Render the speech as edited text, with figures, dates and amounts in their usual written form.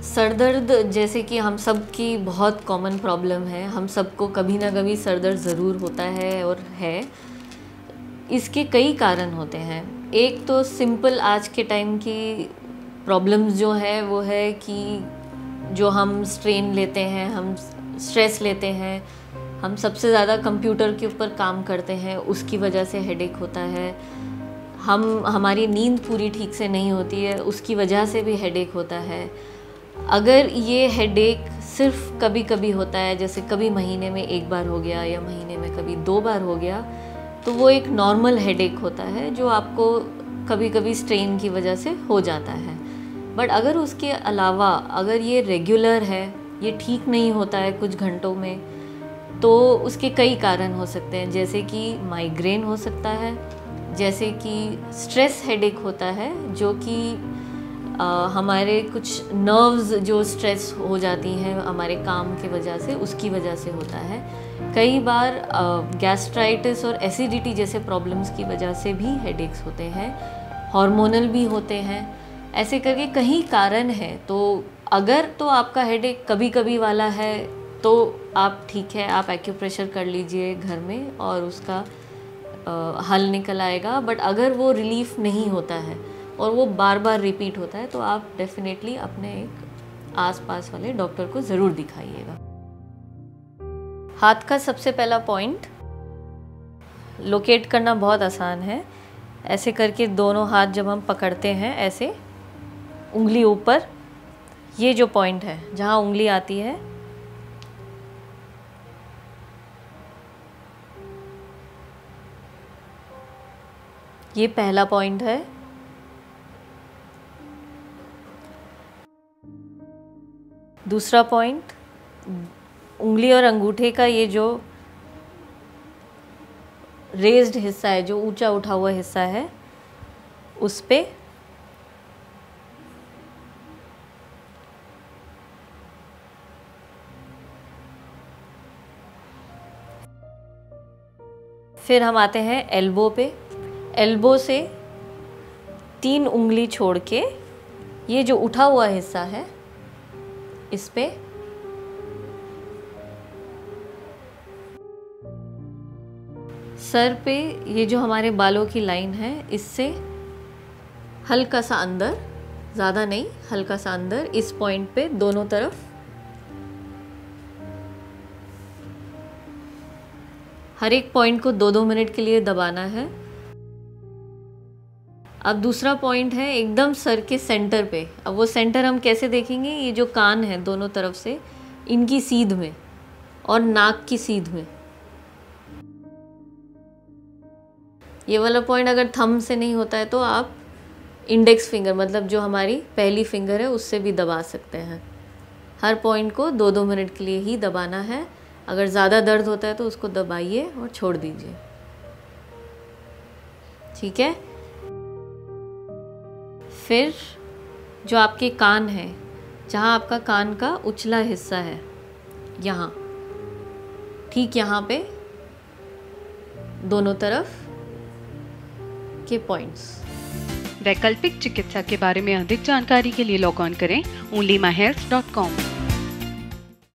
Sir दर्द जैसे कि हम सब की बहुत कॉमन प्रॉब्लम है, हम सबको कभी ना कभी सर दर्द ज़रूर होता है और है। इसके कई कारण होते हैं। एक तो सिंपल आज के टाइम की प्रॉब्लम्स जो है वो है कि जो हम स्ट्रेन लेते हैं, हम स्ट्रेस लेते हैं, हम सबसे ज़्यादा कंप्यूटर के ऊपर काम करते हैं, उसकी वजह से हेडेक होता है। हमारी नींद पूरी ठीक से नहीं होती है, उसकी वजह से भी हेडेक होता है। अगर ये हेडेक सिर्फ कभी कभी होता है, जैसे कभी महीने में एक बार हो गया या महीने में कभी 2 बार हो गया, तो वो एक नॉर्मल हेडेक होता है जो आपको कभी कभी स्ट्रेन की वजह से हो जाता है। बट अगर उसके अलावा अगर ये रेगुलर है, ये ठीक नहीं होता है कुछ घंटों में, तो उसके कई कारण हो सकते हैं। जैसे कि माइग्रेन हो सकता है, जैसे कि स्ट्रेस हेडेक होता है, जो कि हमारे कुछ नर्व्स जो स्ट्रेस हो जाती हैं हमारे काम की वजह से, उसकी वजह से होता है। कई बार गैस्ट्राइटिस और एसिडिटी जैसे प्रॉब्लम्स की वजह से भी हेडेक्स होते हैं, हार्मोनल भी होते हैं। ऐसे करके कई कारण हैं। तो अगर तो आपका हेडेक कभी कभी वाला है तो आप ठीक है, आप एक्यूप्रेशर कर लीजिए घर में और उसका हल निकल आएगा। बट अगर वो रिलीफ नहीं होता है और वो बार बार रिपीट होता है तो आप डेफिनेटली अपने एक आसपास वाले डॉक्टर को ज़रूर दिखाइएगा। हाथ का सबसे पहला पॉइंट लोकेट करना बहुत आसान है। ऐसे करके दोनों हाथ जब हम पकड़ते हैं, ऐसे उंगली ऊपर, ये जो पॉइंट है जहाँ उंगली आती है, ये पहला पॉइंट है। दूसरा पॉइंट, उंगली और अंगूठे का ये जो रेज्ड हिस्सा है, जो ऊंचा उठा हुआ हिस्सा है, उस पे फिर हम आते हैं एल्बो पे। एल्बो से 3 उंगली छोड़ के ये जो उठा हुआ हिस्सा है, इस पे सर पे ये जो हमारे बालों की लाइन है, इससे हल्का सा अंदर, ज़्यादा नहीं, हल्का सा अंदर, इस पॉइंट पे दोनों तरफ हर एक पॉइंट को 2-2 मिनट के लिए दबाना है। अब दूसरा पॉइंट है एकदम सर के सेंटर पे। अब वो सेंटर हम कैसे देखेंगे? ये जो कान है दोनों तरफ से, इनकी सीध में और नाक की सीध में। ये वाला पॉइंट अगर थंब से नहीं होता है तो आप इंडेक्स फिंगर, मतलब जो हमारी पहली फिंगर है, उससे भी दबा सकते हैं। हर पॉइंट को 2-2 मिनट के लिए ही दबाना है। अगर ज़्यादा दर्द होता है तो उसको दबाइए और छोड़ दीजिए। ठीक है। फिर जो आपके कान है, जहाँ आपका कान का उछला हिस्सा है, यहाँ, ठीक यहाँ पे दोनों तरफ के पॉइंट्स। वैकल्पिक चिकित्सा के बारे में अधिक जानकारी के लिए लॉग ऑन करें onlymahealth.com।